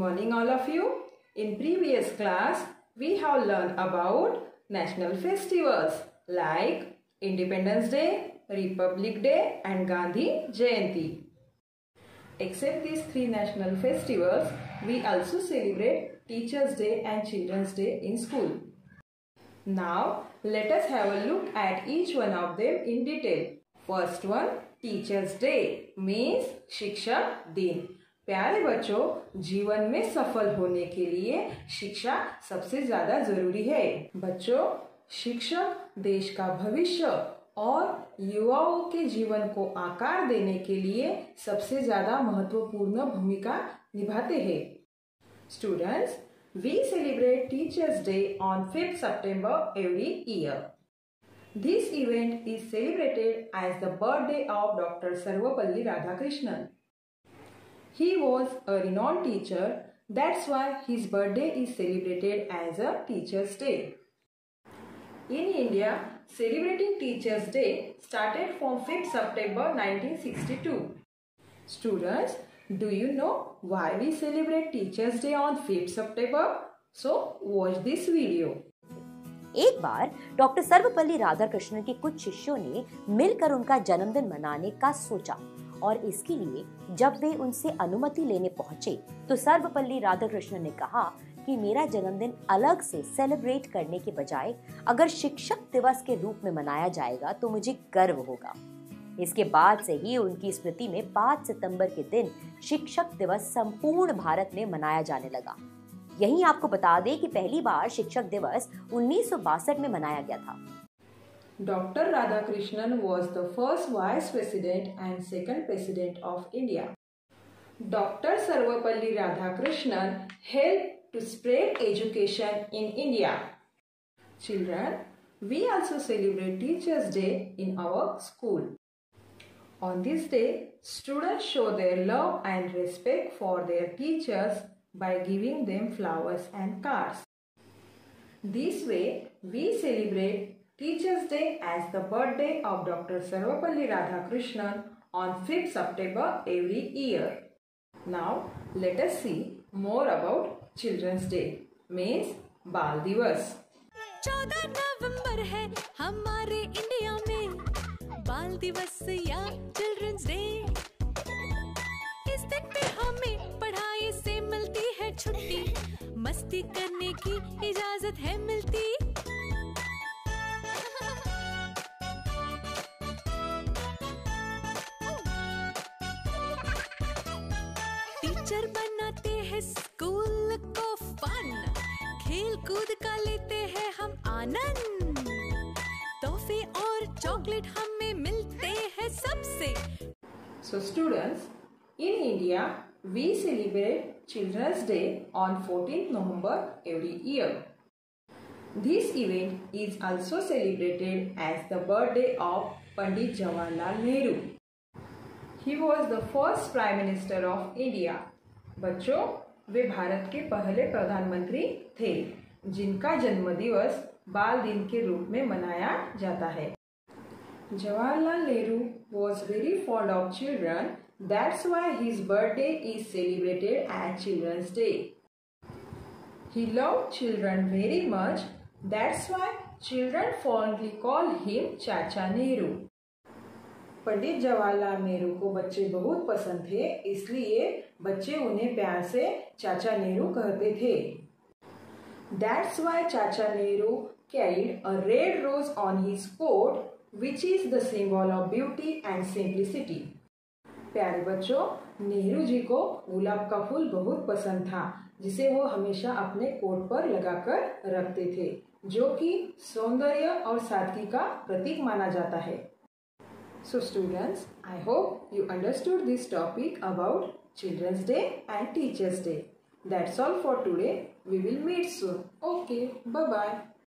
morning all of you. In previous class, we have learned about national festivals like Independence Day, Republic Day and Gandhi Jayanti. Except these three national festivals, we also celebrate Teachers' Day and Children's Day in school. Now, let us have a look at each one of them in detail. First one, Teachers' Day means शिक्षक दिन। प्यारे बच्चों, जीवन में सफल होने के लिए शिक्षा सबसे ज्यादा जरूरी है। बच्चों, शिक्षक देश का भविष्य और युवाओं के जीवन को आकार देने के लिए सबसे ज्यादा महत्वपूर्ण भूमिका निभाते हैं। Students, we celebrate Teachers' Day on 5th September every year. This event is celebrated as the birthday of Dr. Sarvapalli Radhakrishnan. He was a renowned teacher, that's why his birthday is celebrated as a Teachers' Day. In India, celebrating Teachers' Day started from 5th September 1962. Students, do you know why we celebrate Teachers' Day on 5th September? So, watch this video. एक बार doctor Sarvepalli Radhakrishnan के कुछ शिष्यों ने मिलकर उनका जन्मदिन मनाने का सोचा और इसके लिए जब वे उनसे अनुमति लेने पहुंचे तो सर्वपल्ली राधाकृष्णन ने कहा कि मेरा जन्मदिन अलग से सेलिब्रेट करने के बजाय अगर शिक्षक दिवस के रूप में मनाया जाएगा तो मुझे गर्व होगा। इसके बाद से ही उनकी स्मृति में 5 सितंबर के दिन शिक्षक दिवस संपूर्ण भारत में मनाया जाने लगा। यहीं आपको बता दें कि पहली बार शिक्षक दिवस 1962 में मनाया गया था। Dr. Radhakrishnan was the first vice president and second president of India. Dr. Sarvapalli Radhakrishnan helped to spread education in India. Children, we also celebrate Teachers' Day in our school. On this day, students show their love and respect for their teachers by giving them flowers and cards. This way, we celebrate Teachers' Day as the birthday of Dr. Sarvapalli Radhakrishnan on 5th September every year. Now, let us see more about Children's Day, means बाल दिवस। 14 नवंबर है हमारे India में बाल दिवस या children's day. इस दिन पे हमें पढ़ाई से मिलती है छुट्टी, मस्ती करने की इजाजत है मिलती। टीचर बनाते हैं स्कूल को फन, खेल कूद का लेते हैं हम आनंद, तोहफे और चॉकलेट हमें मिलते हैं सबसे। So students, in India, we celebrate Children's Day on 14th November every year. This event is also celebrated as the birthday of Pandit Jawaharlal Nehru. He was the first Prime Minister of India. बच्चों, वे भारत के पहले प्रधानमंत्री थे जिनका जन्मदिवस बाल दिन के रूप में मनाया जाता है। Jawaharlal Nehru was very fond of children. That's why his birthday is celebrated as Children's Day. He loved children very much. That's why children fondly call him Chacha Nehru. Pandit Jawaharlal Nehru को बच्चे बहुत पसंद थे, इसलिए बच्चे उन्हें प्यार से चाचा नेहरू कहते थे। That's why Chacha Nehru carried a red rose on his coat, which is the symbol of beauty and simplicity. प्यारे बच्चों, नेहरू जी को गुलाब का फूल बहुत पसंद था, जिसे वो हमेशा अपने कोट पर लगाकर रखते थे, जो कि सौंदर्य और सादगी का प्रतीक माना जाता है। So students, I hope you understood this topic about Children's Day and Teachers' Day. That's all for today. We will meet soon. Okay, bye-bye.